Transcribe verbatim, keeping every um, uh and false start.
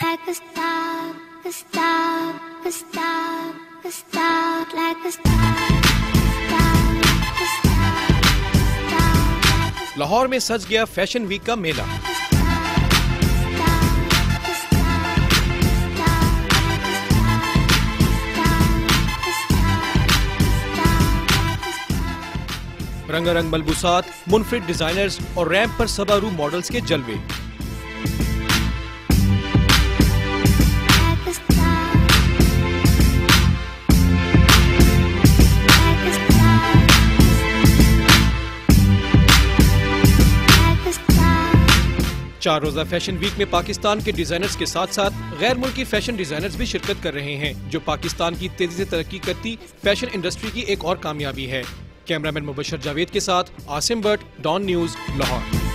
like a star, a star, a star, a star, like a star, star, a star, star. Lahore में सज गया fashion week का मेला। रंगारंग मलबूसात, मुनफरिद डिजाइनर्स और रैंप पर सबारू मॉडल्स के जलवे। चार रोजा फैशन वीक में पाकिस्तान के डिजाइनर्स के साथ साथ गैर मुल्की फैशन डिजाइनर्स भी शिरकत कर रहे हैं, जो पाकिस्तान की तेजी से तरक्की करती फैशन इंडस्ट्री की एक और कामयाबी है। कैमरामैन मुबशर जावेद के साथ आसिम भट्ट, डॉन न्यूज, लाहौर।